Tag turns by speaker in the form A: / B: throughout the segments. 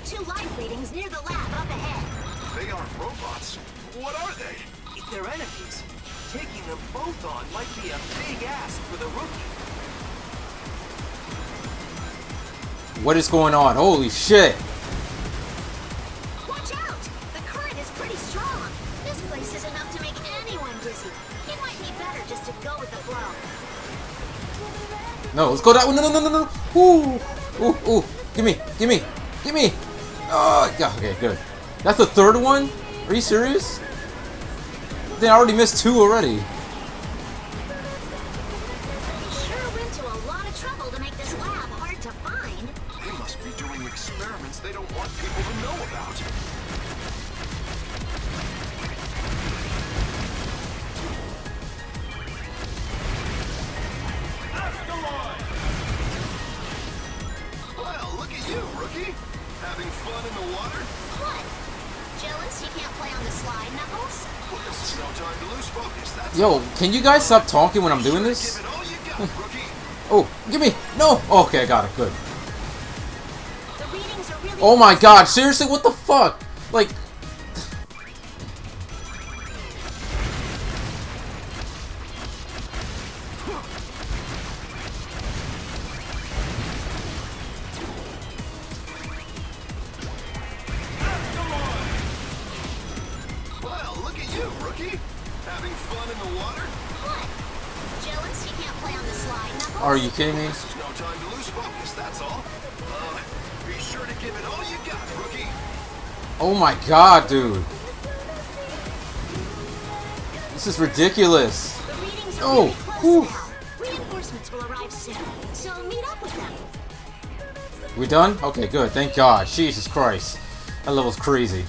A: two life readings near the lab up ahead.
B: They aren't robots. What are they?
C: If they're enemies, taking them both on might be a big ask for the rookie.
D: What is going on? Holy shit!
A: Watch out! The current is pretty strong. This place is enough to make anyone dizzy. It might be better just to go with the flow.
D: No, let's go that way. No, no, no, no, no. Ooh, ooh, ooh. Gimme, gimme, gimme. Oh, yeah, okay, good. That's the third one? Are you serious? Then I already missed two already.
A: They sure went to a lot of trouble to make this lab hard to find.
B: They must be doing experiments they don't want people to know about. Well, look at you, rookie. Having fun in the water?
A: What? Jealous you can't play on the slide, Knuckles?
B: Well, this is no time to lose focus. That's
D: Yo, can you guys stop talking when I'm doing this?
B: Give it all you got, rookie.
D: Oh, gimme. No. Okay, I got it. Good.
A: The readings are really
D: Oh my god, seriously? What the fuck? Like...
B: Well, look at you, rookie. Having fun in the water?
A: What? Jealous you can't play on the slide, Knuckles?
D: Are you kidding me?
B: This is no time to lose focus, that's all. Be sure to give it all you got, rookie.
D: Oh my god, dude. This is ridiculous.
A: The readings are
D: Oh,
A: really close
D: whew.
A: now. Reinforcements will arrive soon, so meet up with them.
D: We done? Okay, good. Thank God. Jesus Christ. That level's crazy.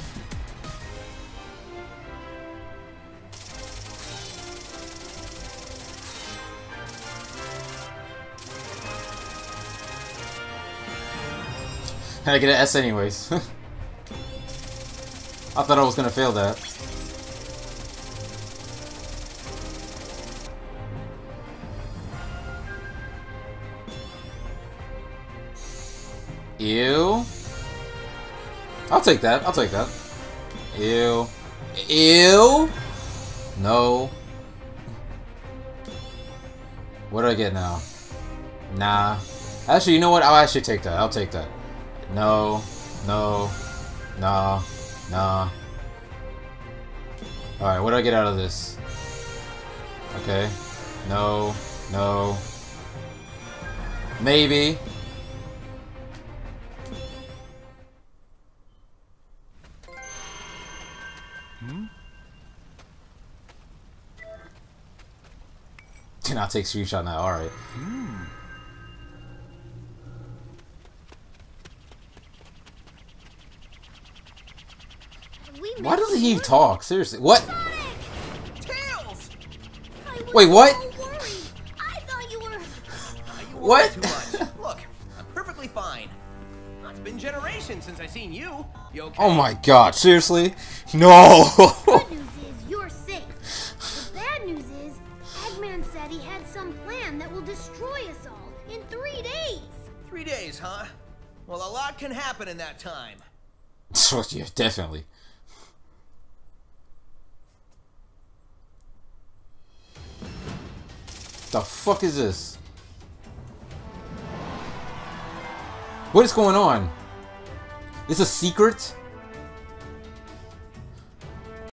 D: I get an S anyways. I thought I was gonna fail that. Ew. I'll take that. I'll take that. Ew. Ew. No. What do I get now? Nah. Actually, you know what? I'll actually take that. I'll take that. No. No. Nah. Nah. Alright, what do I get out of this? Okay. No. No. Maybe. Can I take screenshot now? Alright. Why doesn't he talk? Seriously. What?
C: Tails!
D: Wait, what?
A: I thought you were...
C: You
D: What?
C: worry too much. Look, I'm perfectly fine. It's been generations since I seen you. You okay?
D: Oh my god, seriously? No!
E: Good news is you're safe. The bad news is Eggman said he had some plan that will destroy us all in 3 days.
C: 3 days, huh? Well, a lot can happen in that time.
D: Yeah, definitely. The fuck is this? What is going on? Is this a secret?